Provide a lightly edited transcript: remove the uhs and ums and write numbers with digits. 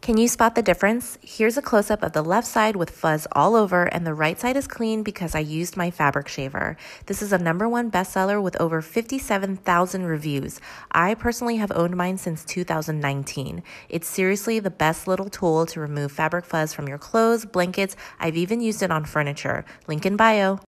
Can you spot the difference? Here's a close-up of the left side with fuzz all over, and the right side is clean because I used my fabric shaver. This is a #1 bestseller with over 57,000 reviews. I personally have owned mine since 2019. It's seriously the best little tool to remove fabric fuzz from your clothes, blankets. I've even used it on furniture. Link in bio.